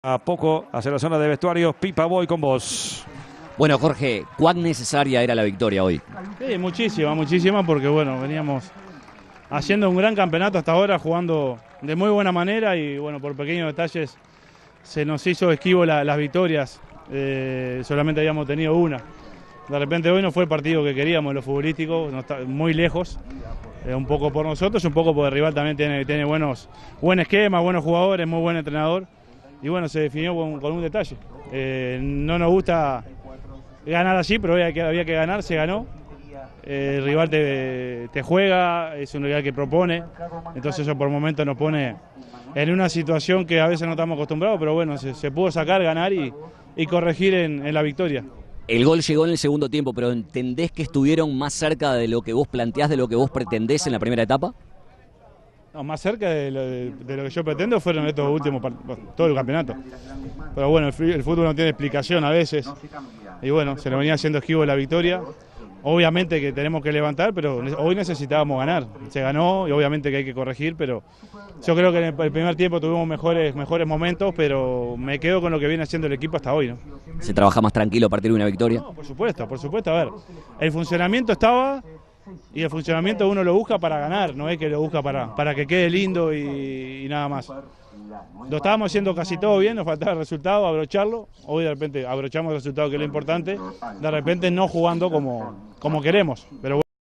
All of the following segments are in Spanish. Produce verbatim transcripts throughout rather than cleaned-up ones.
A poco hacia la zona de vestuarios. Pipa, voy con vos. Bueno, Jorge, ¿cuán necesaria era la victoria hoy? Sí, muchísima, muchísima, porque bueno, veníamos haciendo un gran campeonato hasta ahora, jugando de muy buena manera y bueno, por pequeños detalles se nos hizo esquivo la, las victorias, eh, solamente habíamos tenido una. De repente hoy no fue el partido que queríamos, lo futbolístico, no está, muy lejos, eh, un poco por nosotros, un poco porque el rival también tiene, tiene buenos, buen esquema, buenos jugadores, muy buen entrenador. Y bueno, se definió con, con un detalle. Eh, no nos gusta ganar así, pero había que, había que ganar, se ganó. Eh, el rival te, te juega, es un rival que propone, entonces eso por momentos nos pone en una situación que a veces no estamos acostumbrados, pero bueno, se, se pudo sacar, ganar y, y corregir en, en la victoria. El gol llegó en el segundo tiempo, pero ¿entendés que estuvieron más cerca de lo que vos planteás, de lo que vos pretendés en la primera etapa? No, más cerca de lo, de, de lo que yo pretendo fueron estos últimos, bueno, todo el campeonato. Pero bueno, el, el fútbol no tiene explicación a veces. Y bueno, se nos venía haciendo esquivo la victoria. Obviamente que tenemos que levantar, pero hoy necesitábamos ganar. Se ganó y obviamente que hay que corregir, pero yo creo que en el primer tiempo tuvimos mejores, mejores momentos, pero me quedo con lo que viene haciendo el equipo hasta hoy, ¿no? ¿Se trabaja más tranquilo a partir de una victoria? No, por supuesto, por supuesto. A ver, el funcionamiento estaba... Y el funcionamiento uno lo busca para ganar, no es que lo busca para, para que quede lindo y, y nada más. Lo estábamos haciendo casi todo bien, nos faltaba el resultado, abrocharlo. Hoy de repente abrochamos el resultado, que es lo importante. De repente no jugando como, como queremos. Pero bueno.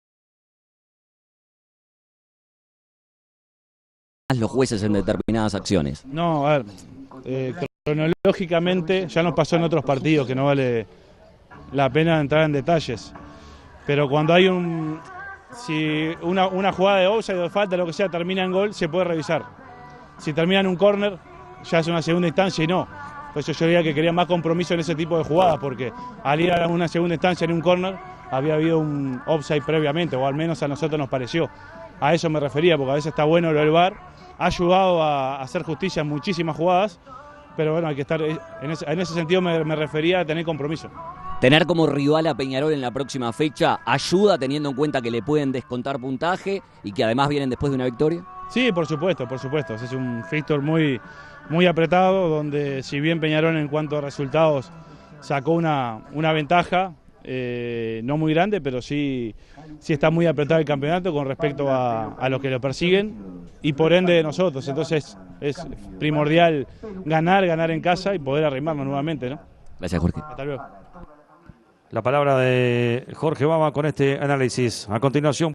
Los jueces en determinadas acciones. No, a ver, eh, cronológicamente ya nos pasó en otros partidos que no vale la pena entrar en detalles. Pero cuando hay un, si una, una jugada de offside o de falta, lo que sea, termina en gol, se puede revisar. Si termina en un córner, ya es una segunda instancia y no. Entonces yo diría que quería más compromiso en ese tipo de jugadas, porque al ir a una segunda instancia en un córner, había habido un offside previamente, o al menos a nosotros nos pareció. A eso me refería, porque a veces está bueno lo del V A R, ha ayudado a hacer justicia en muchísimas jugadas, pero bueno, hay que estar, en ese, en ese sentido me, me refería a tener compromiso. Tener como rival a Peñarol en la próxima fecha ayuda, teniendo en cuenta que le pueden descontar puntaje y que además vienen después de una victoria. Sí, por supuesto, por supuesto. Es un fixture muy, muy apretado, donde si bien Peñarol en cuanto a resultados sacó una, una ventaja, eh, no muy grande, pero sí, sí está muy apretado el campeonato con respecto a, a los que lo persiguen y por ende de nosotros. Entonces es primordial ganar, ganar en casa y poder arrimarnos nuevamente, ¿no? Gracias, Jorge. Hasta luego. La palabra de Jorge Baba con este análisis. A continuación.